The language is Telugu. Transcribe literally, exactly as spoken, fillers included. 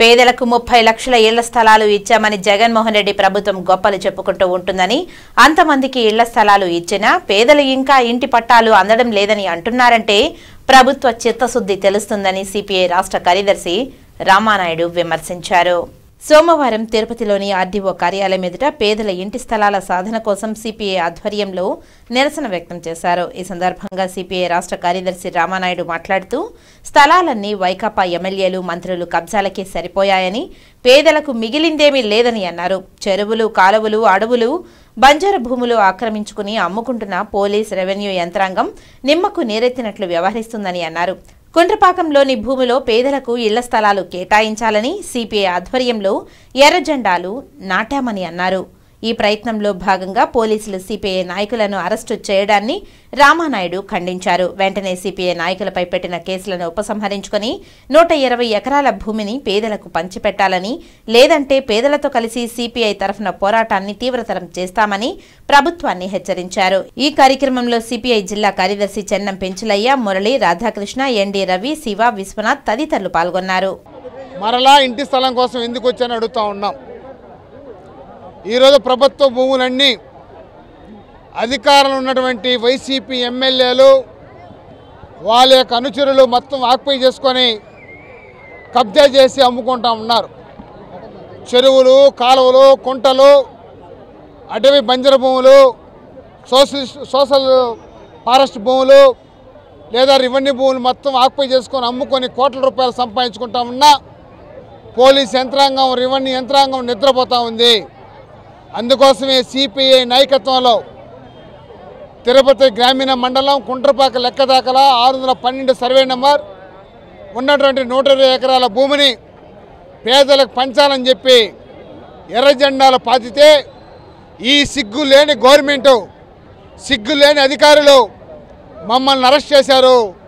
పేదలకు ముప్పై లక్షల ఇళ్ల స్థలాలు ఇచ్చామని జగన్మోహన్ రెడ్డి ప్రభుత్వం గొప్పలు చెప్పుకుంటూ ఉంటుందని, అంతమందికి ఇళ్ల స్థలాలు ఇచ్చినా పేదలు ఇంకా ఇంటి పట్టాలు అందడం లేదని అంటున్నారంటే ప్రభుత్వ చిత్తశుద్ధి తెలుస్తుందని సిపిఐ రాష్ట్ర కార్యదర్శి రామానాయుడు విమర్శించారు. సోమవారం తిరుపతిలోని ఆర్డీఓ కార్యాలయం ఎదుట పేదల ఇంటి స్థలాల సాధన కోసం సిపిఐ ఆధ్వర్యంలో నిరసన వ్యక్తం చేశారు. ఈ సందర్భంగా సిపిఐ రాష్ట్ర కార్యదర్శి రామానాయుడు మాట్లాడుతూ స్థలాలన్నీ వైకాపా ఎమ్మెల్యేలు, మంత్రులు కబ్జాలకే సరిపోయాయని, పేదలకు మిగిలిందేమీ లేదని అన్నారు. చెరువులు, కాలువలు, అడవులు, బంజరు భూములు ఆక్రమించుకుని అమ్ముకుంటున్న పోలీస్, రెవెన్యూ యంత్రాంగం నిమ్మకు నీరెత్తినట్లు వ్యవహరిస్తుందని అన్నారు. కుండ్రపాకంలోని భూమిలో పేదలకు ఇళ్ల స్థలాలు కేటాయించాలని సిపిఐ ఆధ్వర్యంలో ఎర్ర జెండాలు నాటామని అన్నారు. ఈ ప్రయత్నంలో భాగంగా పోలీసులు సిపిఐ నాయకులను అరెస్టు చేయడాన్ని రామానాయుడు ఖండించారు. వెంటనే సిపిఐ నాయకులపై పెట్టిన కేసులను ఉపసంహరించుకుని నూట ఇరవై ఎకరాల భూమిని పేదలకు పంచిపెట్టాలని, లేదంటే పేదలతో కలిసి సిపిఐ తరఫున పోరాటాన్ని తీవ్రతరం చేస్తామని ప్రభుత్వాన్ని హెచ్చరించారు. ఈ కార్యక్రమంలో సిపిఐ జిల్లా కార్యదర్శి చెన్నం పెంచులయ్య, మురళి, రాధాకృష్ణ, ఎన్డీ రవి, శివ, విశ్వనాథ్ తదితరులు పాల్గొన్నారు. మరలా ఇంటి స్థలం కోసం ఎందుకు వచ్చాని అడుగుతా ఉన్నాం. ఈరోజు ప్రభుత్వ భూములన్నీ అధికారంలో ఉన్నటువంటి వైసీపీ ఎమ్మెల్యేలు, వాళ్ళ యొక్క అనుచరులు మొత్తం ఆక్యుపై చేసుకొని కబ్జా చేసి అమ్ముకుంటా ఉన్నారు. చెరువులు, కాలువలు, కుంటలు, అటవీ బంజరు భూములు, సోషల్ సోషల్ ఫారెస్ట్ భూములు లేదా రెవెన్యూ భూములు మొత్తం ఆక్యుపై చేసుకొని అమ్ముకొని కోట్ల రూపాయలు సంపాదించుకుంటా ఉన్నా పోలీస్ యంత్రాంగం, రెవెన్యూ యంత్రాంగం నిద్రపోతూ ఉంది. అందుకోసమే సిపిఐ నాయకత్వంలో తిరుపతి గ్రామీణ మండలం కుంట్రపాక లెక్క దాకలా ఆరు వందల పన్నెండు సర్వే నెంబర్ ఉన్నటువంటి నూట ఇరవై ఎకరాల భూమిని పేదలకు పంచాలని చెప్పి ఎర్ర జెండాలు పాతితే ఈ సిగ్గు లేని గవర్నమెంటు, సిగ్గు లేని అధికారులు మమ్మల్ని అరెస్ట్ చేశారు.